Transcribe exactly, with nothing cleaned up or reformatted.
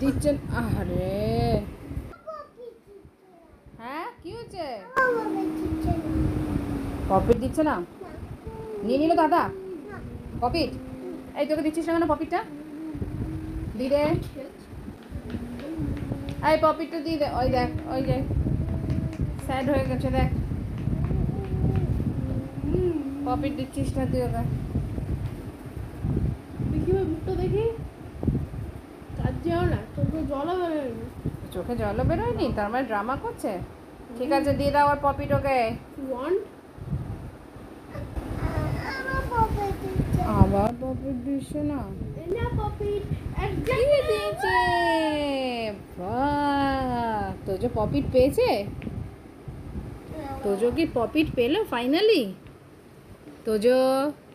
দিচ্ছেন? আরে হ্যাঁ কি হচ্ছে? পপিট দিচ্ছে না? নিয়ে নিল দাদা পপিট। এই তোকে দিচ্ছিস না কেন পপিটটা? দি দে, এই পপিটটা দিয়ে দে। ওই দেখ, ওই যে স্যাড হয়ে গেছে দেখ, পপিট দিচ্ছিস না তুই ওকে। দেখি মুখটা দেখি, কাঁদছেও না, চোখে জলও বেরোয়নি। চোখে জলও বেরোয়নি, তার মানে ড্রামা করছে। ঠিক আছে দিয়ে দাও আর পপিট ওকে। ওয়ান আবার পপিট দিচ্ছে না? না পপিট দিয়ে দিয়েছে। বাহ, তোজো পপিট পেয়েছে। তোজো কি পপিট পেলো ফাইনালি? তোজো